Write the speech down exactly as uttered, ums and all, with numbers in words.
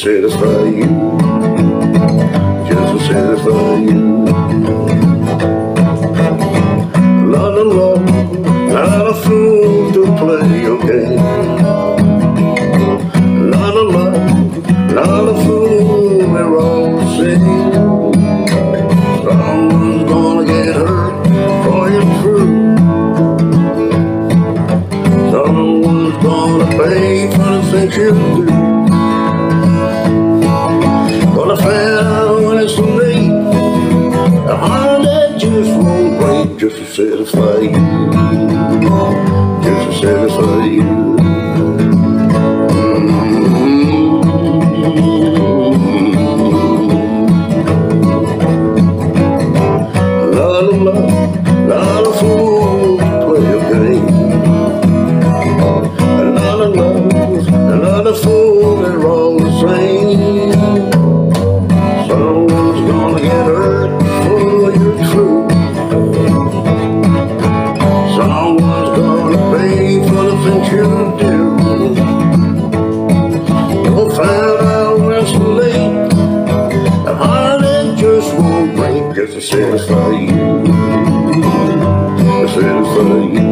satisfy you, just to satisfy you. Lot of love, lot of fool to play your game. Lot of love, lot of fool, we're all the same. Someone's gonna get hurt for your truth. Someone's gonna pay for the things you do. Gonna find out when it's too late. The heart that just won't break, just to satisfy you, just to satisfy you. Lot of love, lot of fools play a game. A lot of love, a lot of fools, they're all the same. Someone's gonna get hurt for your truth. Someone's gonna pay for the things you do. You'll find out when it's too late. The heart that just won't break, just to satisfy you, to satisfy you.